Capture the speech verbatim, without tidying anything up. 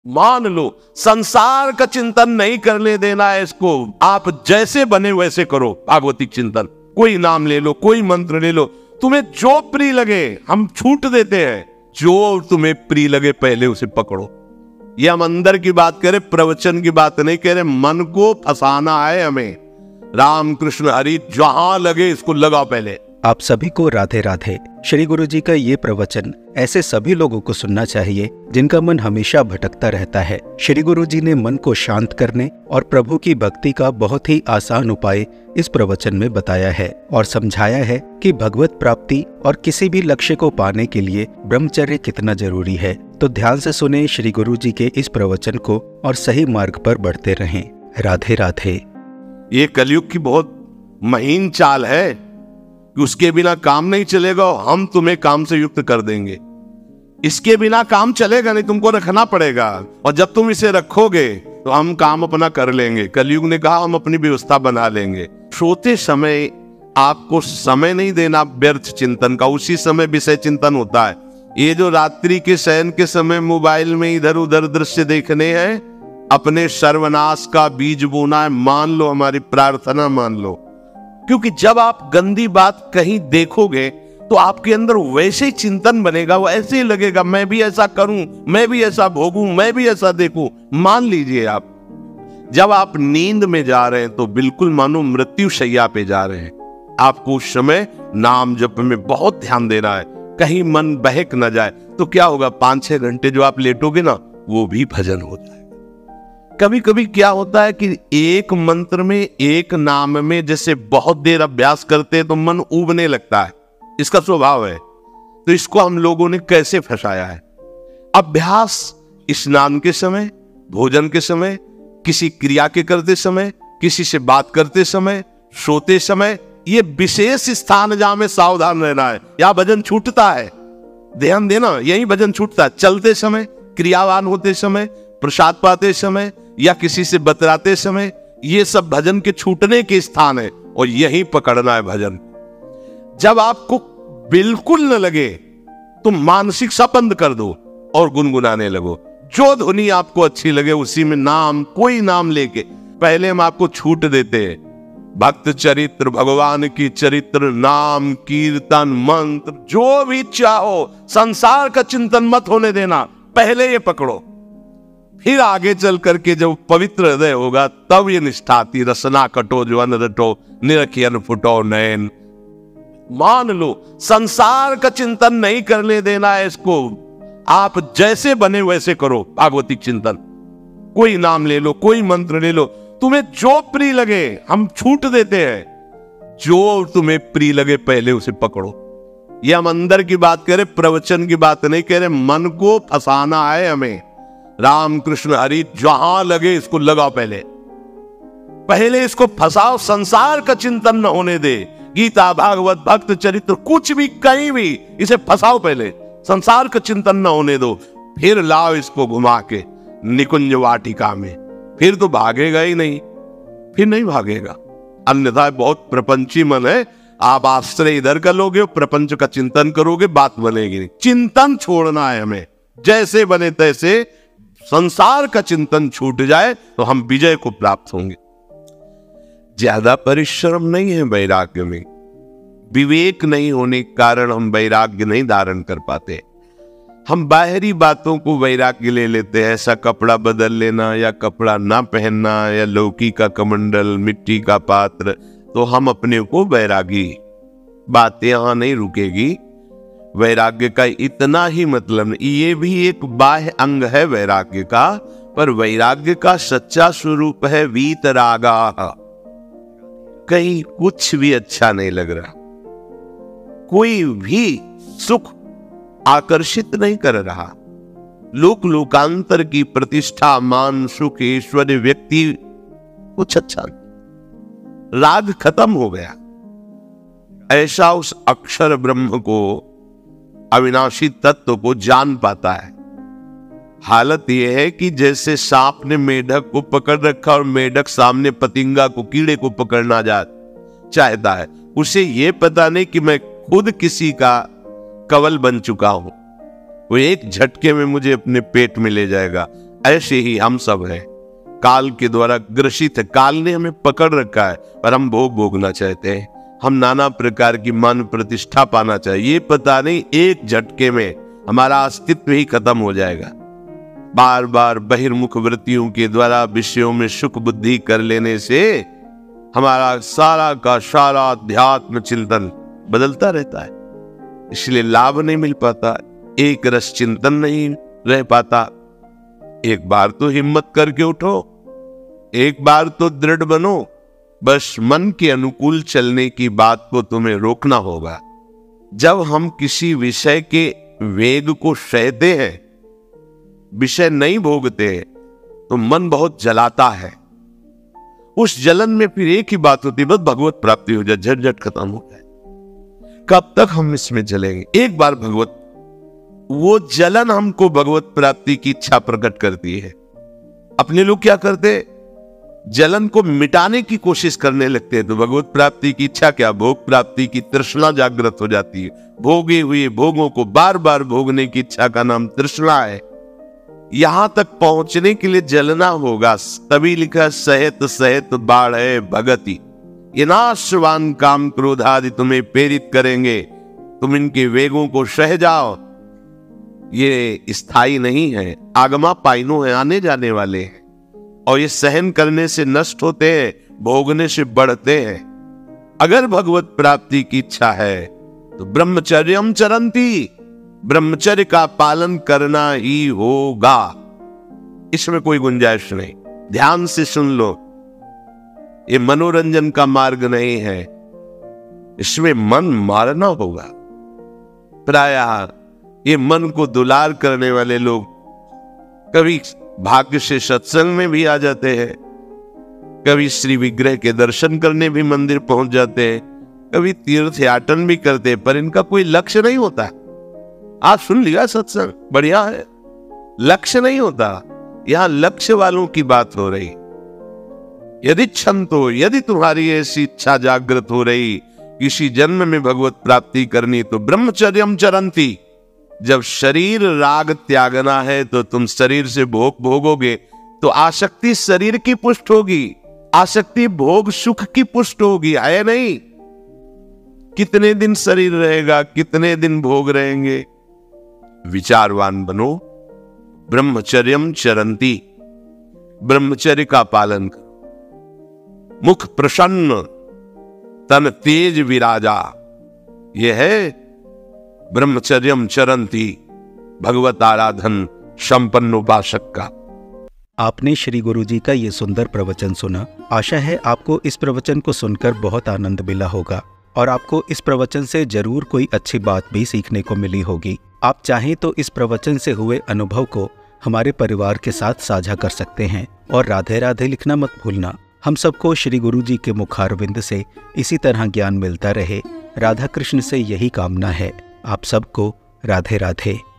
मान लो संसार का चिंतन नहीं करने देना है इसको, आप जैसे बने वैसे करो। भागवतिक चिंतन, कोई नाम ले लो, कोई मंत्र ले लो, तुम्हें जो प्रिय लगे। हम छूट देते हैं, जो तुम्हें प्रिय लगे पहले उसे पकड़ो। ये हम अंदर की बात करें, प्रवचन की बात नहीं कह रहे। मन को फंसाना है हमें। राम कृष्ण हरि, जहां लगे इसको लगाओ पहले। आप सभी को राधे राधे। श्री गुरु जी का ये प्रवचन ऐसे सभी लोगों को सुनना चाहिए जिनका मन हमेशा भटकता रहता है। श्री गुरु जी ने मन को शांत करने और प्रभु की भक्ति का बहुत ही आसान उपाय इस प्रवचन में बताया है और समझाया है कि भगवत प्राप्ति और किसी भी लक्ष्य को पाने के लिए ब्रह्मचर्य कितना जरूरी है। तो ध्यान से सुने श्री गुरु जी के इस प्रवचन को और सही मार्ग पर बढ़ते रहें। राधे राधे। ये कलयुग की बहुत महीन चाल है कि उसके बिना काम नहीं चलेगा, हम तुम्हें काम से युक्त कर देंगे। इसके बिना काम चलेगा नहीं, तुमको रखना पड़ेगा, और जब तुम इसे रखोगे तो हम काम अपना कर लेंगे। कलयुग ने कहा हम अपनी व्यवस्था बना लेंगे। सोते समय आपको समय नहीं देना व्यर्थ चिंतन का, उसी समय विषय चिंतन होता है। ये जो रात्रि के शयन के समय मोबाइल में इधर उधर दृश्य देखने हैं, अपने सर्वनाश का बीज बोना है। मान लो, हमारी प्रार्थना मान लो, क्योंकि जब आप गंदी बात कहीं देखोगे तो आपके अंदर वैसे ही चिंतन बनेगा, वो ऐसे ही लगेगा मैं भी ऐसा करूं, मैं भी ऐसा भोगूं, मैं भी ऐसा देखूं। मान लीजिए आप जब आप नींद में जा रहे हैं तो बिल्कुल मानो मृत्यु शैया पे जा रहे हैं। आपको उस समय नाम जप में बहुत ध्यान देना है, कहीं मन बहक न जाए। तो क्या होगा, पांच छह घंटे जो आप लेटोगे ना, वो भी भजन हो जाएगा। कभी कभी क्या होता है कि एक मंत्र में, एक नाम में जैसे बहुत देर अभ्यास करते हैं तो मन उबने लगता है, इसका स्वभाव है। तो इसको हम लोगों ने कैसे फंसाया है? अभ्यास स्नान के समय, भोजन के समय, किसी क्रिया के करते समय, किसी से बात करते समय, सोते समय, ये विशेष स्थान जहां में सावधान रहना है। यहां भजन छूटता है, ध्यान देना, यही भजन छूटता है। चलते समय, क्रियावान होते समय, प्रसाद पाते समय या किसी से बतराते समय, ये सब भजन के छूटने के स्थान है, और यही पकड़ना है भजन। जब आपको बिल्कुल न लगे तो मानसिक सा बंद कर दो और गुनगुनाने लगो। जो धुनी आपको अच्छी लगे उसी में नाम, कोई नाम लेके। पहले हम आपको छूट देते हैं, भक्त चरित्र, भगवान की चरित्र, नाम, कीर्तन, मंत्र, जो भी चाहो, संसार का चिंतन मत होने देना, पहले ये पकड़ो। फिर आगे चल करके जब पवित्र हृदय होगा तब ये निष्ठा आती। रसना कटो जो अन रटो, निरखियन फुटो नयन। मान लो संसार का चिंतन नहीं करने देना है इसको, आप जैसे बने वैसे करो। भागवतिक चिंतन, कोई नाम ले लो, कोई मंत्र ले लो, तुम्हें जो प्रिय लगे। हम छूट देते हैं, जो तुम्हें प्रिय लगे पहले उसे पकड़ो। ये हम अंदर की बात करें, प्रवचन की बात नहीं कह रहे। मन को फंसाना है हमें। राम कृष्ण हरि, जहां लगे इसको लगाओ पहले। पहले इसको फंसाओ, संसार का चिंतन न होने दे। गीता, भागवत, भक्त चरित्र, कुछ भी कहीं भी इसे फंसाओ पहले, संसार का चिंतन न होने दो। फिर लाओ इसको घुमा के निकुंज वाटिका में, फिर तो भागेगा ही नहीं, फिर नहीं भागेगा। अन्यथा बहुत प्रपंची मन है, आप आश्रय इधर कर लोगे, प्रपंच का चिंतन करोगे, बात बनेगी नहीं। चिंतन छोड़ना है हमें, जैसे बने तैसे संसार का चिंतन छूट जाए तो हम विजय को प्राप्त होंगे। ज्यादा परिश्रम नहीं है वैराग्य में। विवेक नहीं होने के कारण हम वैराग्य नहीं धारण कर पाते। हम बाहरी बातों को वैराग्य ले लेते हैं, ऐसा कपड़ा बदल लेना या कपड़ा ना पहनना या लौकी का कमंडल, मिट्टी का पात्र, तो हम अपने को वैरागी। बात यहां नहीं रुकेगी। वैराग्य का इतना ही मतलब नहीं, ये भी एक बाह्य अंग है वैराग्य का, पर वैराग्य का सच्चा स्वरूप है वीतरागा। कहीं कुछ भी अच्छा नहीं लग रहा, कोई भी सुख आकर्षित नहीं कर रहा। लोक लोकांतर की प्रतिष्ठा, मान, सुख, ऐश्वर्य, व्यक्ति, कुछ अच्छा नहीं। राग खत्म हो गया। ऐसा उस अक्षर ब्रह्म को, अविनाशी तत्व को जान पाता है। हालत यह है कि जैसे सांप ने मेढक को पकड़ रखा और मेढक सामने पतिंगा को, कीड़े को पकड़ना जा चाहता है। उसे यह पता नहीं कि मैं खुद किसी का कवल बन चुका हूं, वो एक झटके में मुझे अपने पेट में ले जाएगा। ऐसे ही हम सब हैं, काल के द्वारा ग्रसित है। काल ने हमें पकड़ रखा है और हम भोग भोगना चाहते हैं। हम नाना प्रकार की मान प्रतिष्ठा पाना चाहिए, ये पता नहीं एक झटके में हमारा अस्तित्व ही खत्म हो जाएगा। बार बार बहिर्मुख वृत्तियों के द्वारा विषयों में सुख बुद्धि कर लेने से हमारा सारा का सारा अध्यात्म चिंतन बदलता रहता है, इसलिए लाभ नहीं मिल पाता, एक रस चिंतन नहीं रह पाता। एक बार तो हिम्मत करके उठो, एक बार तो दृढ़ बनो। बस मन के अनुकूल चलने की बात को तुम्हें रोकना होगा। जब हम किसी विषय के वेग को सहते हैं, विषय नहीं भोगते, तो मन बहुत जलाता है। उस जलन में फिर एक ही बात होती है, बस भगवत प्राप्ति हो जाए, झटझट खत्म हो जाए। कब तक हम इसमें जलेंगे? एक बार भगवत, वो जलन हमको भगवत प्राप्ति की इच्छा प्रकट करती है। अपने लोग क्या करते, जलन को मिटाने की कोशिश करने लगते हैं, तो भगवत प्राप्ति की इच्छा क्या, भोग प्राप्ति की तृष्णा जागृत हो जाती है। भोगे हुए भोगों को बार बार भोगने की इच्छा का नाम तृष्णा है। यहां तक पहुंचने के लिए जलना होगा, तभी लिखा सहित सहित बाढ़ है भगति। ये नाशवान काम क्रोध आदि तुम्हें प्रेरित करेंगे, तुम इनके वेगों को सह जाओ। ये स्थायी नहीं है, आगमा पाइनो है, आने जाने वाले हैं, और ये सहन करने से नष्ट होते हैं, भोगने से बढ़ते हैं। अगर भगवत प्राप्ति की इच्छा है तो ब्रह्मचर्यम चरंती, ब्रह्मचर्य का पालन करना ही होगा, इसमें कोई गुंजाइश नहीं। ध्यान से सुन लो, ये मनोरंजन का मार्ग नहीं है, इसमें मन मारना होगा। प्रायः ये मन को दुलार करने वाले लोग कभी भाग्य से सत्संग में भी आ जाते हैं, कभी श्री विग्रह के दर्शन करने भी मंदिर पहुंच जाते हैं, कभी तीर्थ याटन भी करते हैं, पर इनका कोई लक्ष्य नहीं होता। आज सुन लिया सत्संग, बढ़िया है, लक्ष्य नहीं होता। यहां लक्ष्य वालों की बात हो रही। यदि क्षमतो, यदि तुम्हारी ऐसी इच्छा जागृत हो रही किसी जन्म में भगवत प्राप्ति करनी, तो ब्रह्मचर्यम चरंती। जब शरीर राग त्यागना है तो तुम शरीर से भोग भोगोगे, तो आसक्ति शरीर की पुष्ट होगी, आसक्ति भोग सुख की पुष्ट होगी, है नहीं? कितने दिन शरीर रहेगा, कितने दिन भोग रहेंगे? विचारवान बनो, ब्रह्मचर्यम चरंती, ब्रह्मचर्य का पालन करो। मुख प्रसन्न, तन तेज विराजा, यह है ब्रह्मचर्यम चरंती, भगवत आराधन संपन्न उपासक का। आपने श्री गुरु जी का ये सुंदर प्रवचन सुना। आशा है आपको इस प्रवचन को सुनकर बहुत आनंद मिला होगा और आपको इस प्रवचन से जरूर कोई अच्छी बात भी सीखने को मिली होगी। आप चाहें तो इस प्रवचन से हुए अनुभव को हमारे परिवार के साथ साझा कर सकते हैं और राधे राधे लिखना मत भूलना। हम सबको श्री गुरु जी के मुखारविंद से इसी तरह ज्ञान मिलता रहे, राधा कृष्ण से यही कामना है। आप सबको राधे राधे।